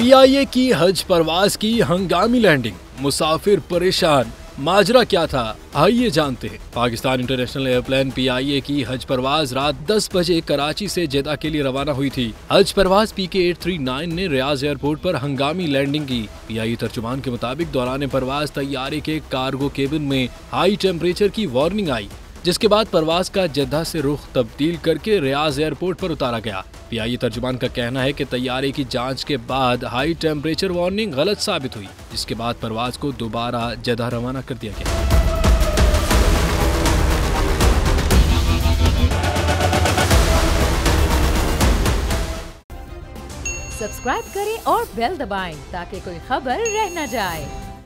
PIA की हज परवाज की हंगामी लैंडिंग, मुसाफिर परेशान, माजरा क्या था आइए जानते हैं। पाकिस्तान इंटरनेशनल एयरप्लेन पीआईए की हज परवाज रात 10 बजे कराची से जेदा के लिए रवाना हुई थी। हज परवाज PK839 ने रियाज एयरपोर्ट पर हंगामी लैंडिंग की। पीआईए तर्जुमान के मुताबिक दौरान परवाज तैयारे के कार्गो केबिन में हाई टेम्परेचर की वार्निंग आई, जिसके बाद परवाज का जेदा से रुख तब्दील करके रियाज एयरपोर्ट पर उतारा गया। पीआईए तर्जुमान का कहना है कि तैयारे की जांच के बाद हाई टेम्परेचर वार्निंग गलत साबित हुई, जिसके बाद परवाज को दोबारा जेदा रवाना कर दिया गया। सब्सक्राइब करें और बेल दबाएं ताकि कोई खबर रह न जाए।